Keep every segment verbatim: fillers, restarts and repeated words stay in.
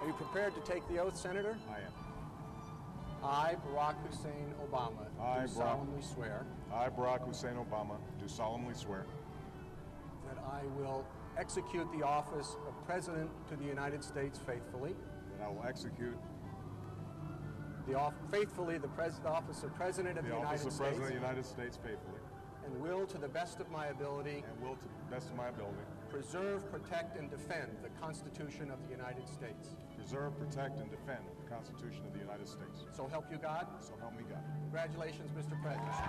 you prepared to take the oath, Senator? I am. I, Barack Hussein Obama, I, do Barack- solemnly swear I, Barack Hussein Obama, do solemnly swear that I will execute the office of President to the United States faithfully, that I will execute the off faithfully the, pres the office of President of the, the office United of States, President of the United States faithfully, and will, to the best of my ability, and will, to the best of my ability, preserve, protect, and defend the Constitution of the United States. preserve, protect, and defend the Constitution of the United States. So help you God. So help me God. Congratulations, Mister President. All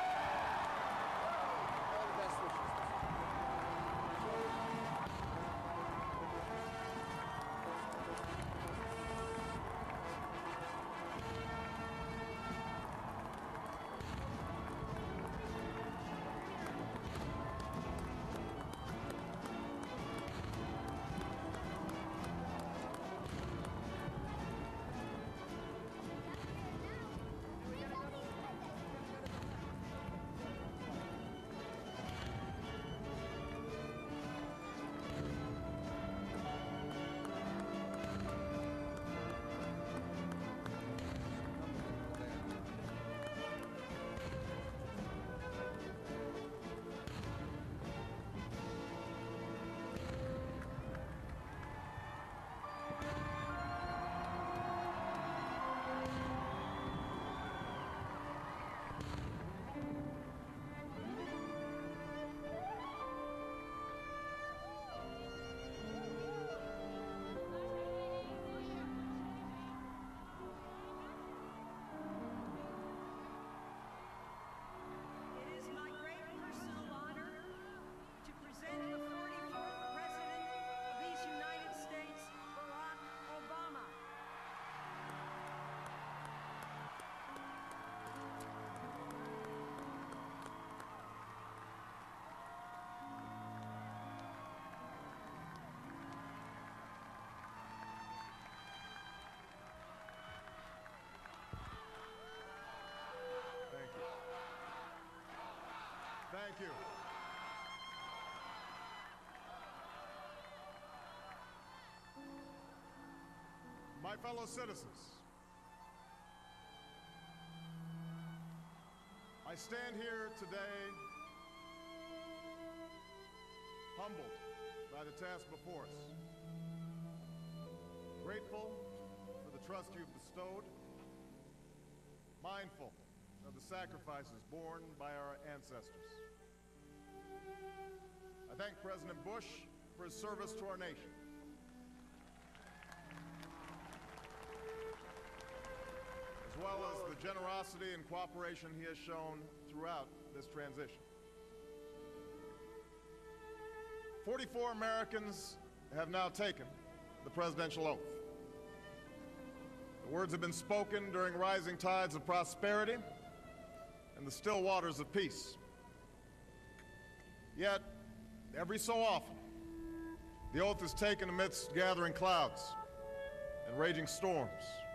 the best wishes, Mister Thank you. My fellow citizens, I stand here today humbled by the task before us, grateful for the trust you've bestowed, mindful of the sacrifices borne by our ancestors. I thank President Bush for his service to our nation. As well as the generosity and cooperation he has shown throughout this transition. forty-four Americans have now taken the presidential oath. The words have been spoken during rising tides of prosperity and the still waters of peace. Yet, every so often, the oath is taken amidst gathering clouds and raging storms.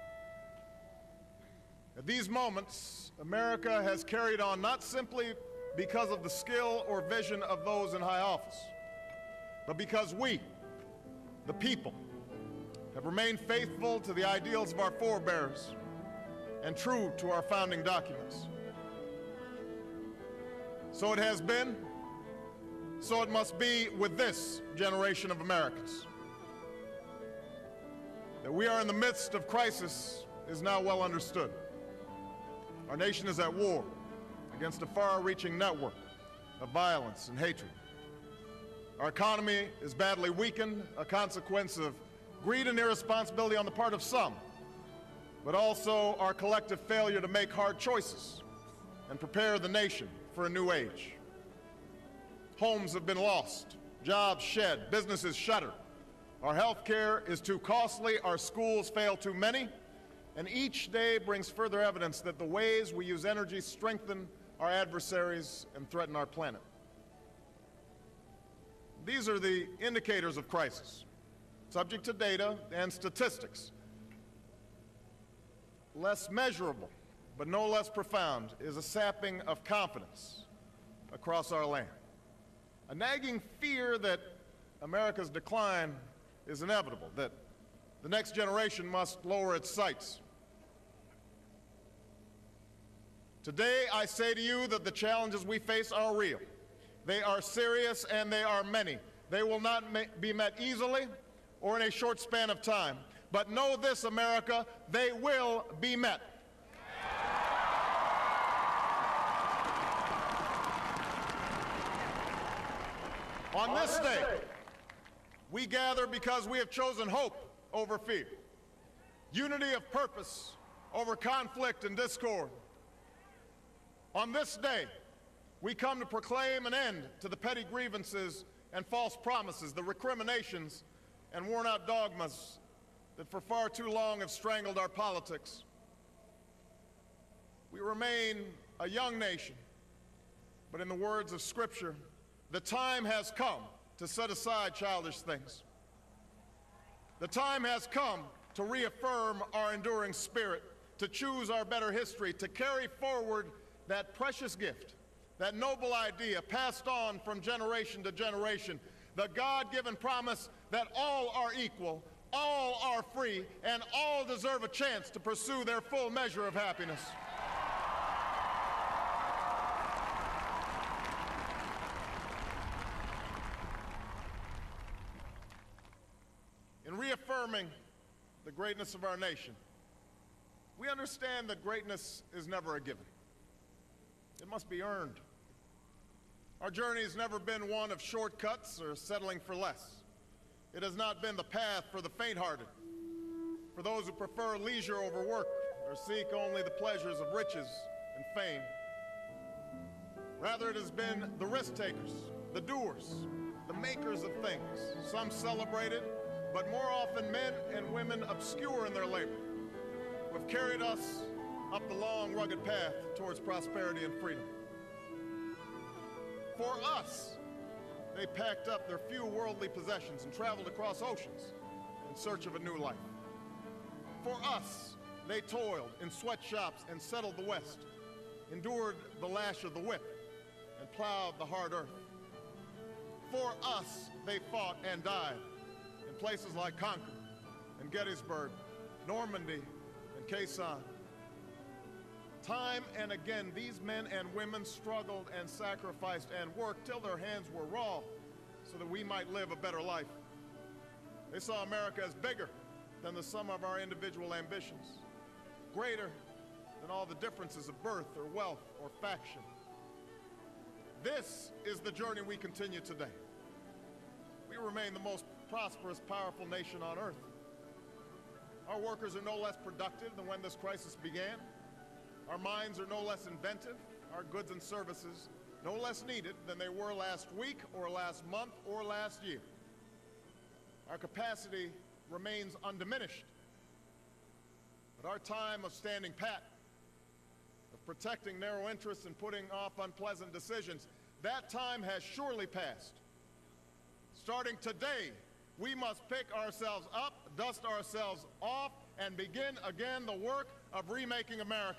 At these moments, America has carried on not simply because of the skill or vision of those in high office, but because we, the people, have remained faithful to the ideals of our forebears and true to our founding documents. So it has been, so it must be with this generation of Americans. That we are in the midst of crisis is now well understood. Our nation is at war against a far-reaching network of violence and hatred. Our economy is badly weakened, a consequence of greed and irresponsibility on the part of some, but also our collective failure to make hard choices and prepare the nation for a new age. Homes have been lost, jobs shed, businesses shuttered. Our health care is too costly, our schools fail too many, and each day brings further evidence that the ways we use energy strengthen our adversaries and threaten our planet. These are the indicators of crisis, subject to data and statistics. Less measurable, but no less profound, is a sapping of confidence across our land. A nagging fear that America's decline is inevitable, that The next generation must lower its sights. Today, I say to you that the challenges we face are real. They are serious and they are many. They will not be met easily or in a short span of time. But know this, America, they will be met. On this day, we gather because we have chosen hope over fear, unity of purpose over conflict and discord. On this day, we come to proclaim an end to the petty grievances and false promises, the recriminations and worn-out dogmas that for far too long have strangled our politics. We remain a young nation, but in the words of Scripture, the time has come to set aside childish things. The time has come to reaffirm our enduring spirit, to choose our better history, to carry forward that precious gift, that noble idea passed on from generation to generation, the God-given promise that all are equal, all are free, and all deserve a chance to pursue their full measure of happiness. In reaffirming the greatness of our nation, we understand that greatness is never a given. It must be earned. Our journey has never been one of shortcuts or settling for less. It has not been the path for the faint-hearted, for those who prefer leisure over work or seek only the pleasures of riches and fame. Rather, it has been the risk-takers, the doers, the makers of things, some celebrated, but more often men and women obscure in their labor, who have carried us up the long, rugged path towards prosperity and freedom. For us, they packed up their few worldly possessions and traveled across oceans in search of a new life. For us, they toiled in sweatshops and settled the West, endured the lash of the whip, and plowed the hard earth. For us, they fought and died in places like Concord and Gettysburg, Normandy and Quezon. Time and again, these men and women struggled and sacrificed and worked till their hands were raw so that we might live a better life. They saw America as bigger than the sum of our individual ambitions, greater than all the differences of birth or wealth or faction. This is the journey we continue today. We remain the most prosperous, powerful nation on earth. Our workers are no less productive than when this crisis began. Our minds are no less inventive, our goods and services no less needed than they were last week or last month or last year. Our capacity remains undiminished. But our time of standing pat, of protecting narrow interests and putting off unpleasant decisions, that time has surely passed. Starting today, we must pick ourselves up, dust ourselves off, and begin again the work of remaking America.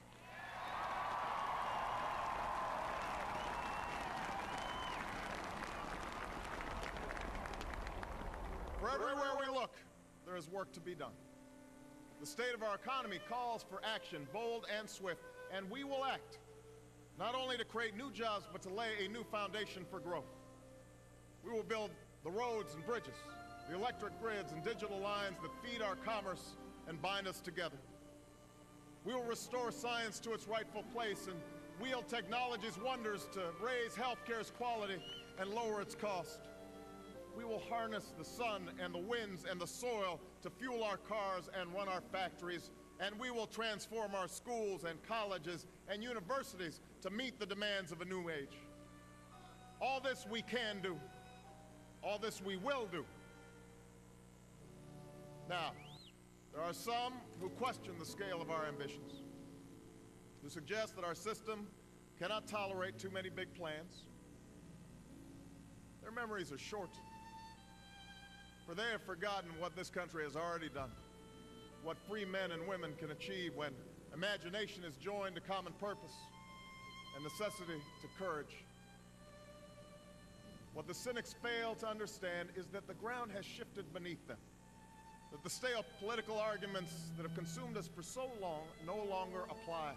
For everywhere we look, there is work to be done. The state of our economy calls for action, bold and swift, and we will act, not only to create new jobs, but to lay a new foundation for growth. We will build the roads and bridges, the electric grids and digital lines that feed our commerce and bind us together. We will restore science to its rightful place and wield technology's wonders to raise healthcare's quality and lower its cost. We will harness the sun and the winds and the soil to fuel our cars and run our factories, and we will transform our schools and colleges and universities to meet the demands of a new age. All this we can do. All this we will do. Now, there are some who question the scale of our ambitions, who suggest that our system cannot tolerate too many big plans. Their memories are short, for they have forgotten what this country has already done, what free men and women can achieve when imagination is joined to common purpose and necessity to courage. What the cynics fail to understand is that the ground has shifted beneath them. that the stale political arguments that have consumed us for so long no longer apply.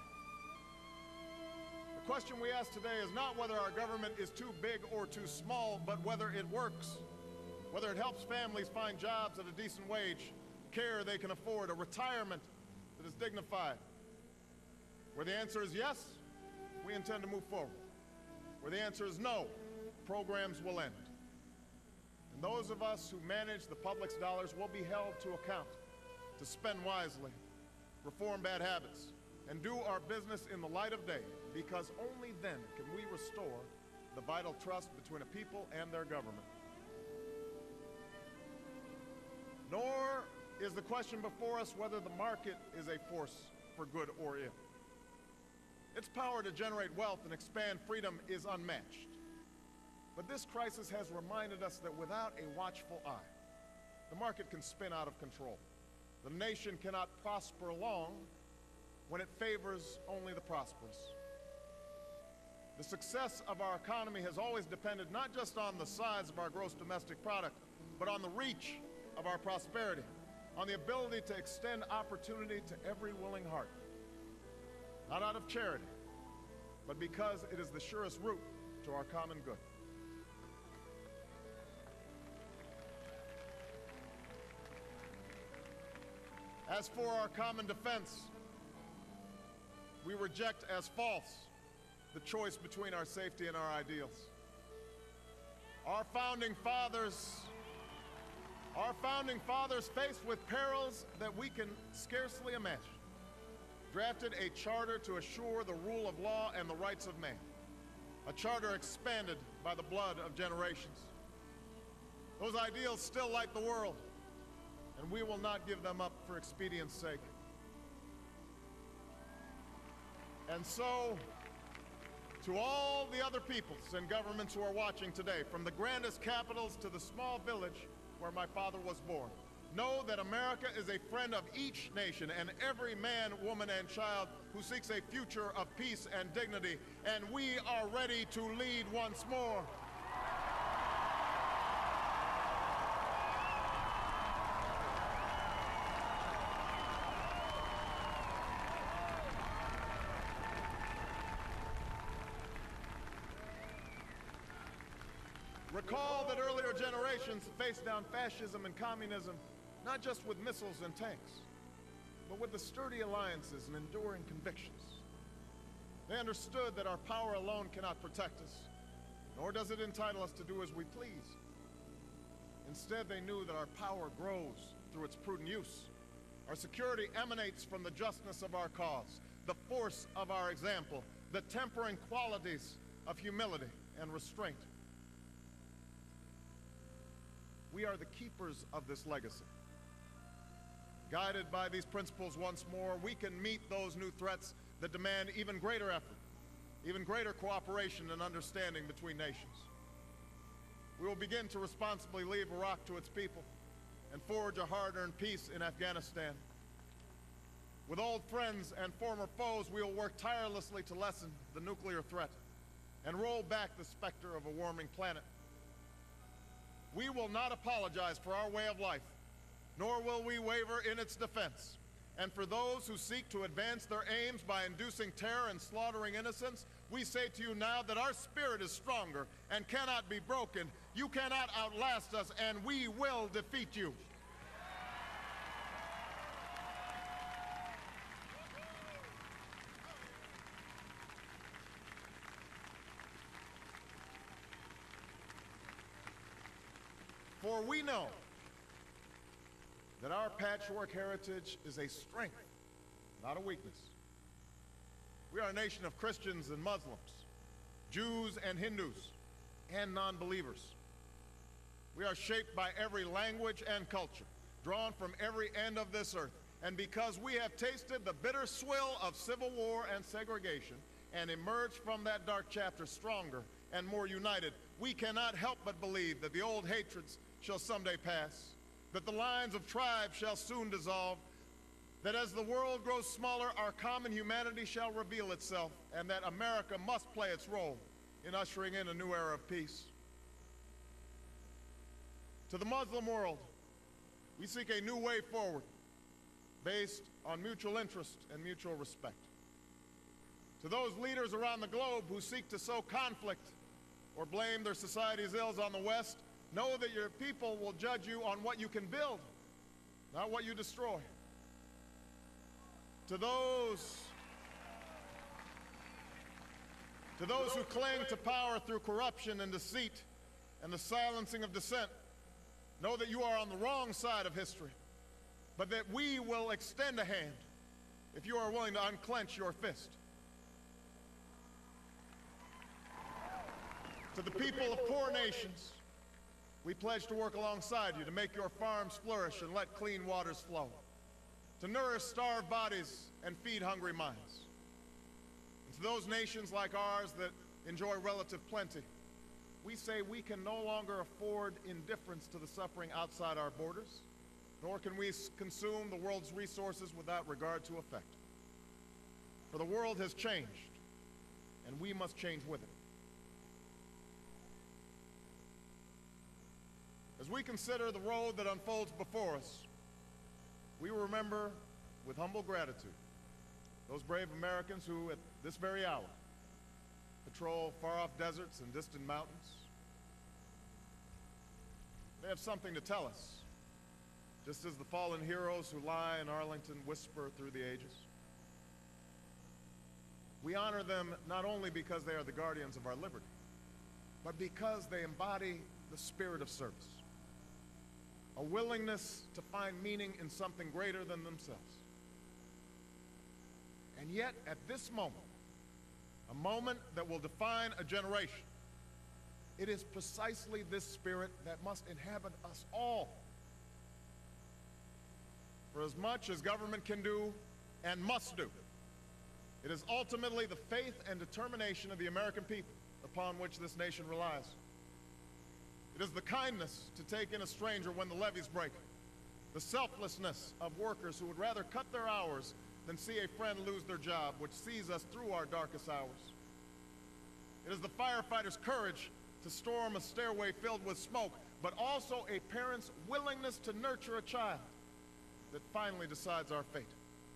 The question we ask today is not whether our government is too big or too small, but whether it works, whether it helps families find jobs at a decent wage, care they can afford, a retirement that is dignified. Where the answer is yes, we intend to move forward. Where the answer is no, programs will end. And those of us who manage the public's dollars will be held to account to spend wisely, reform bad habits, and do our business in the light of day, because only then can we restore the vital trust between a people and their government. Nor is the question before us whether the market is a force for good or ill. Its power to generate wealth and expand freedom is unmatched. But this crisis has reminded us that without a watchful eye, the market can spin out of control. The nation cannot prosper long when it favors only the prosperous. The success of our economy has always depended not just on the size of our gross domestic product, but on the reach of our prosperity, on the ability to extend opportunity to every willing heart. Not out of charity, but because it is the surest route to our common good. As for our common defense, we reject as false the choice between our safety and our ideals. Our founding fathers, our founding fathers, faced with perils that we can scarcely imagine, drafted a charter to assure the rule of law and the rights of man, a charter expanded by the blood of generations. Those ideals still light the world, and we will not give them up for expedience sake. And so, to all the other peoples and governments who are watching today, from the grandest capitals to the small village where my father was born, know that America is a friend of each nation and every man, woman, and child who seeks a future of peace and dignity, and we are ready to lead once more. Recall that earlier generations faced down fascism and communism, not just with missiles and tanks, but with the sturdy alliances and enduring convictions. They understood that our power alone cannot protect us, nor does it entitle us to do as we please. Instead, they knew that our power grows through its prudent use. Our security emanates from the justness of our cause, the force of our example, the tempering qualities of humility and restraint. We are the keepers of this legacy. Guided by these principles once more, we can meet those new threats that demand even greater effort, even greater cooperation and understanding between nations. We will begin to responsibly leave Iraq to its people and forge a hard-earned peace in Afghanistan. With old friends and former foes, we will work tirelessly to lessen the nuclear threat and roll back the specter of a warming planet. We will not apologize for our way of life, nor will we waver in its defense. And for those who seek to advance their aims by inducing terror and slaughtering innocents, we say to you now that our spirit is stronger and cannot be broken. You cannot outlast us, and we will defeat you. For we know that our patchwork heritage is a strength, not a weakness. We are a nation of Christians and Muslims, Jews and Hindus, and non-believers. We are shaped by every language and culture, drawn from every end of this earth. And because we have tasted the bitter swill of civil war and segregation and emerged from that dark chapter stronger and more united, we cannot help but believe that the old hatreds shall someday pass, that the lines of tribes shall soon dissolve, that as the world grows smaller, our common humanity shall reveal itself, and that America must play its role in ushering in a new era of peace. To the Muslim world, We seek a new way forward based on mutual interest and mutual respect. To those leaders around the globe who seek to sow conflict or blame their society's ills on the West, know that your people will judge you on what you can build, not what you destroy. To those, to those who cling to power through corruption and deceit and the silencing of dissent, know that you are on the wrong side of history, but that we will extend a hand if you are willing to unclench your fist. To the people of poor nations, we pledge to work alongside you to make your farms flourish and let clean waters flow, to nourish starved bodies and feed hungry minds. And to those nations like ours that enjoy relative plenty, we say we can no longer afford indifference to the suffering outside our borders, nor can we consume the world's resources without regard to effect. For the world has changed, and we must change with it. As we consider the road that unfolds before us, we will remember with humble gratitude those brave Americans who, at this very hour, patrol far-off deserts and distant mountains. They have something to tell us, just as the fallen heroes who lie in Arlington whisper through the ages. We honor them not only because they are the guardians of our liberty, but because they embody the spirit of service, a willingness to find meaning in something greater than themselves. And yet, at this moment, a moment that will define a generation, it is precisely this spirit that must inhabit us all. For as much as government can do and must do, it is ultimately the faith and determination of the American people upon which this nation relies. It is the kindness to take in a stranger when the levees break, the selflessness of workers who would rather cut their hours than see a friend lose their job, which sees us through our darkest hours. It is the firefighter's courage to storm a stairway filled with smoke, but also a parent's willingness to nurture a child that finally decides our fate.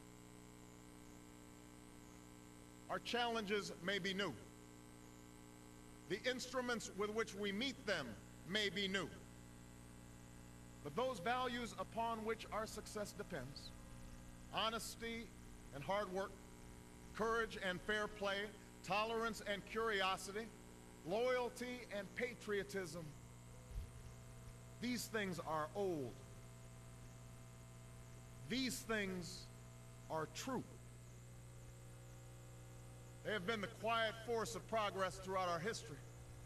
Our challenges may be new. The instruments with which we meet them may be new. But those values upon which our success depends, honesty and hard work, courage and fair play, tolerance and curiosity, loyalty and patriotism, these things are old. These things are true. They have been the quiet force of progress throughout our history.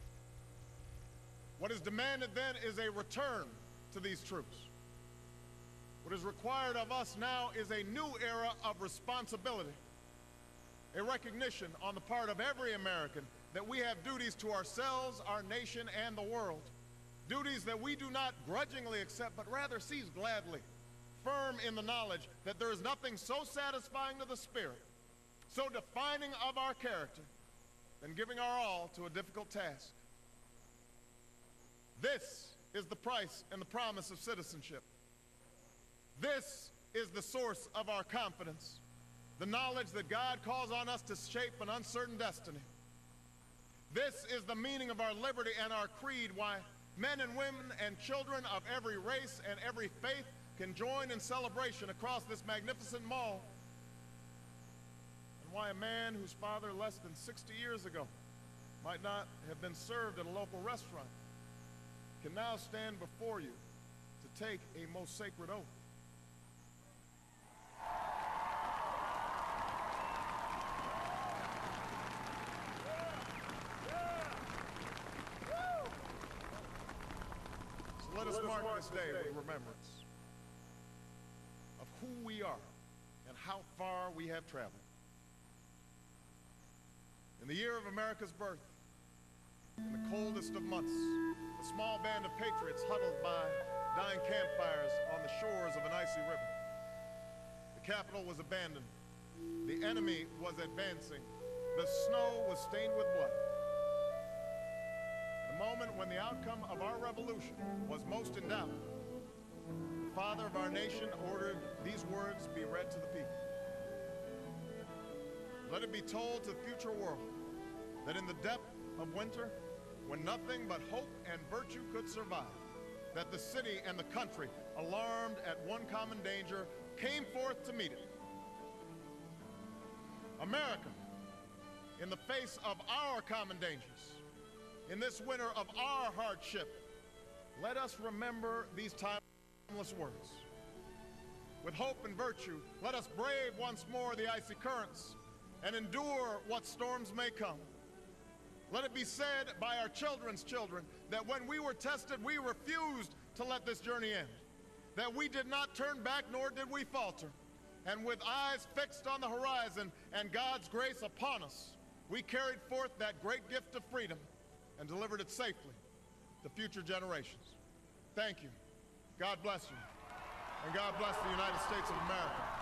What is demanded then is a return to these truths. What is required of us now is a new era of responsibility, a recognition on the part of every American that we have duties to ourselves, our nation, and the world. Duties that we do not grudgingly accept, but rather seize gladly, firm in the knowledge that there is nothing so satisfying to the spirit, so defining of our character, than giving our all to a difficult task. This is the price and the promise of citizenship. This is the source of our confidence, the knowledge that God calls on us to shape an uncertain destiny. This is the meaning of our liberty and our creed, why men and women and children of every race and every faith can join in celebration across this magnificent mall, and why a man whose father less than sixty years ago might not have been served at a local restaurant can now stand before you to take a most sacred oath. So let us mark this day with remembrance of who we are and how far we have traveled. In the year of America's birth, in the coldest of months, a small band of patriots huddled by dying campfires on the shores of an icy river. The capital was abandoned. The enemy was advancing. The snow was stained with blood. The moment when the outcome of our revolution was most in doubt, the father father of our nation, ordered these words be read to the people. Let it be told to the future world that in the depth of winter, when nothing but hope and virtue could survive, that the city and the country, alarmed at one common danger, came forth to meet it. America, in the face of our common dangers, in this winter of our hardship, let us remember these timeless words. With hope and virtue, let us brave once more the icy currents and endure what storms may come. Let it be said by our children's children that when we were tested, we refused to let this journey end, that we did not turn back nor did we falter, and with eyes fixed on the horizon and God's grace upon us, we carried forth that great gift of freedom and delivered it safely to future generations. Thank you. God bless you. And God bless the United States of America.